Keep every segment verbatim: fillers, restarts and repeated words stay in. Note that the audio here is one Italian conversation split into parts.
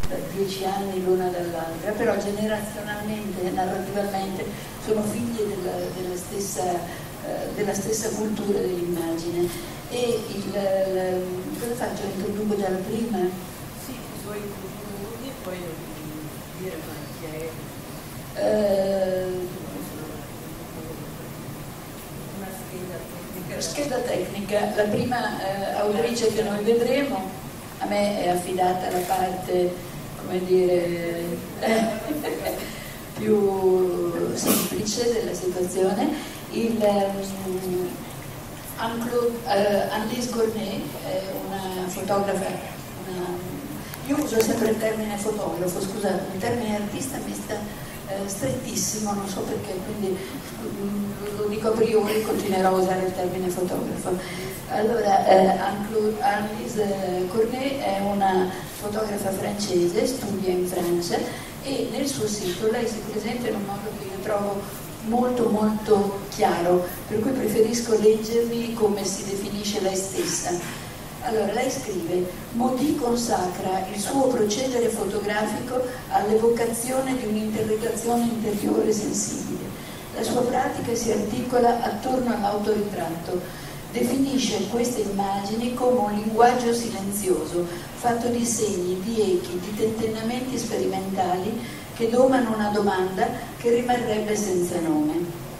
dieci anni l'una dall'altra, però generazionalmente, narrativamente sono figlie della, della, stessa, eh, della stessa cultura dell'immagine. E il, il, cosa faccio? Introduco già la prima? Sì, i suoi contenuti e poi dire chi è. Eh, una scheda tecnica. Scheda tecnica, la prima eh, autrice che noi vedremo, a me è affidata la parte, come dire, eh, più semplice della situazione. Il um, Anne-Lise Cornet è una fotografa, una, io uso sempre il termine fotografo, scusate, il termine artista mi sta eh, strettissimo, non so perché, quindi mm, lo dico a priori, continuerò a usare il termine fotografo. Allora, eh, Anne-Lise Cornet è una fotografa francese, studia in Francia e nel suo sito lei si presenta in un modo che io trovo molto molto chiaro, per cui preferisco leggervi come si definisce lei stessa. Allora, lei scrive: Maudit consacra il suo procedere fotografico all'evocazione di un'interrogazione interiore sensibile. La sua pratica si articola attorno all'autoritratto. Definisce queste immagini come un linguaggio silenzioso, fatto di segni, di echi, di tentennamenti sperimentali che domano una domanda che rimarrebbe senza nome.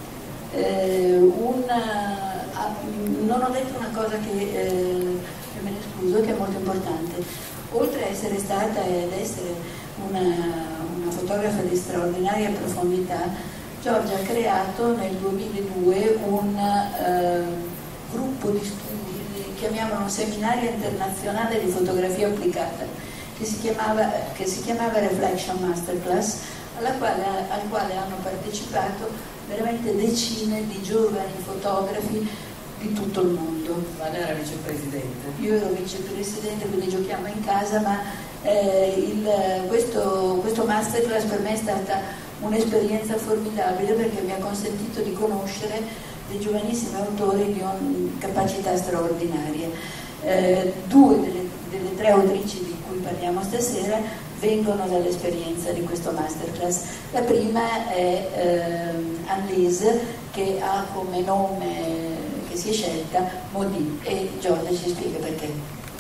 Eh, una, ah, non ho detto una cosa che, eh, che me ne scuso, che è molto importante. Oltre a essere stata ed essere una, una fotografa di straordinaria profondità, Giorgia ha creato nel duemiladue un eh, gruppo di studi, chiamiamolo un seminario internazionale di fotografia applicata, Che si, chiamava, che si chiamava Reflection Masterclass, alla quale, al quale hanno partecipato veramente decine di giovani fotografi di tutto il mondo. Vane era vicepresidente. Io ero vicepresidente, quindi giochiamo in casa, ma eh, il, questo, questo masterclass per me è stata un'esperienza formidabile perché mi ha consentito di conoscere dei giovanissimi autori di una capacità straordinaria. Eh, due delle, delle tre autrici di cui parliamo stasera vengono dall'esperienza di questo masterclass. La prima è eh, Anne-Lise, che ha come nome che si è scelta Maudit, e Giorgia ci spiega perché.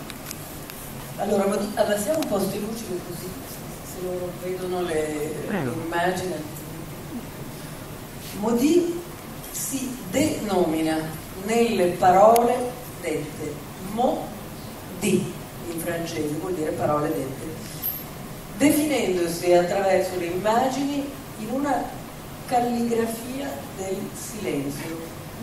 Allora, Maudit, abbassiamo un po' sti luci così se loro vedono le, le immagini. Maudit si denomina nelle parole dette. Maudit in francese vuol dire parole dette, definendosi attraverso le immagini in una calligrafia del silenzio.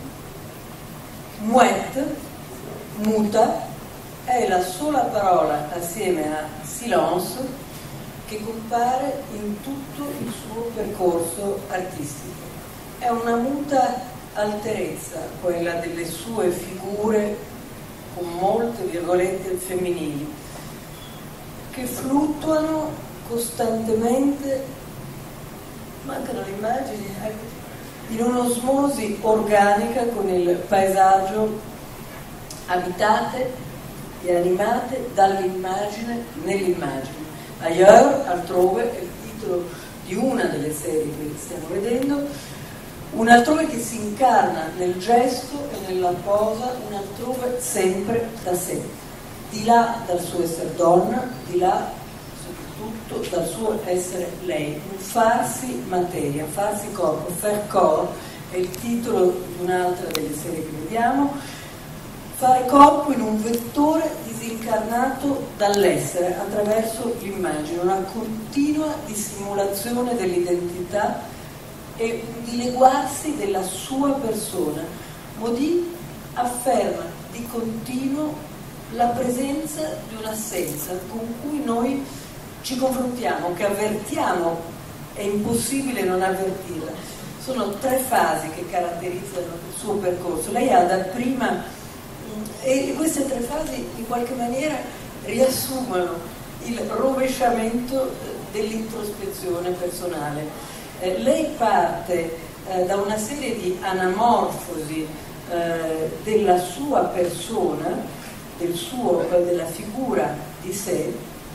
Muette, muta, è la sola parola assieme a silence che compare in tutto il suo percorso artistico. È una muta alterezza, quella delle sue figure con molte virgolette femminili, che fluttuano costantemente, mancano le immagini, in un'osmosi organica con il paesaggio, abitate e animate dall'immagine nell'immagine. Ailleurs, altrove, è il titolo di una delle serie che stiamo vedendo. Un altrove che si incarna nel gesto e nella posa, un altrove sempre da sé, di là dal suo essere donna, di là soprattutto dal suo essere lei, un farsi materia, farsi corpo, faire corps, è il titolo di un'altra delle serie che vediamo, fare corpo in un vettore disincarnato dall'essere attraverso l'immagine, una continua dissimulazione dell'identità e un dileguarsi della sua persona. Maudit afferma di continuo la presenza di un'assenza con cui noi ci confrontiamo, che avvertiamo, è impossibile non avvertirla. Sono tre fasi che caratterizzano il suo percorso. Lei ha dapprima, e queste tre fasi in qualche maniera riassumono il rovesciamento dell'introspezione personale. Eh, lei parte eh, da una serie di anamorfosi eh, della sua persona, del suo, eh, della figura di sé,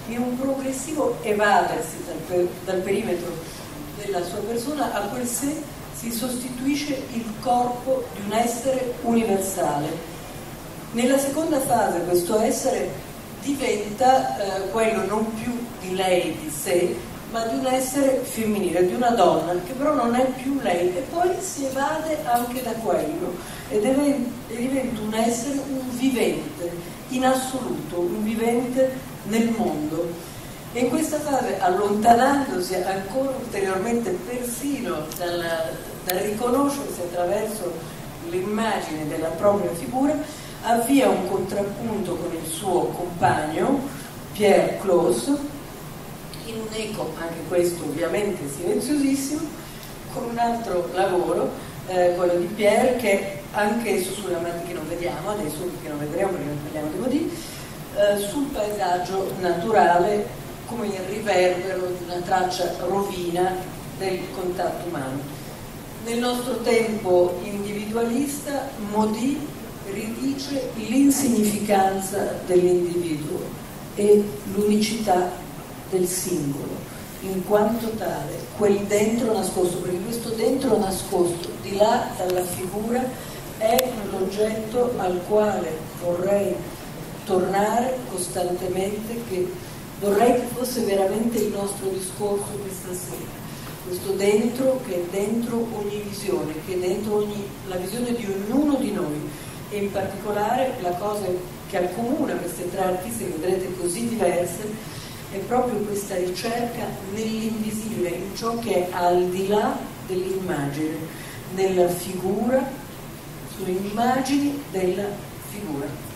in un progressivo evadersi dal, per, dal perimetro della sua persona, a quel sé si sostituisce il corpo di un essere universale. Nella seconda fase questo essere diventa eh, quello non più di lei, di sé, ma di un essere femminile, di una donna, che però non è più lei, e poi si evade anche da quello e diventa un essere, un vivente in assoluto, un vivente nel mondo. E in questa fase, allontanandosi ancora ulteriormente persino dal, dal riconoscersi attraverso l'immagine della propria figura, avvia un contrappunto con il suo compagno Pierre Clos, in un eco, anche questo ovviamente silenziosissimo, con un altro lavoro, eh, quello di Pierre, che anch'esso sulle amati che non vediamo adesso, perché non vedremo perché non parliamo di Maudit, eh, sul paesaggio naturale, come il riverbero di una traccia rovina del contatto umano. Nel nostro tempo individualista, Maudit ridice l'insignificanza dell'individuo e l'unicità del singolo, in quanto tale, quel dentro nascosto, perché questo dentro nascosto, di là dalla figura, è l'oggetto al quale vorrei tornare costantemente, che vorrei che fosse veramente il nostro discorso questa sera. Questo dentro che è dentro ogni visione, che è dentro ogni, la visione di ognuno di noi, e in particolare la cosa che accomuna queste tre artiste che vedrete così diverse è proprio questa ricerca nell'invisibile, in ciò che è al di là dell'immagine, nella figura, sulle immagini della figura.